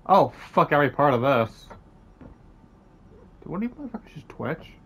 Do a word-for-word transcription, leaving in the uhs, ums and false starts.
Oh, fuck every part of this. Dude, what do you motherfuckers just Twitch?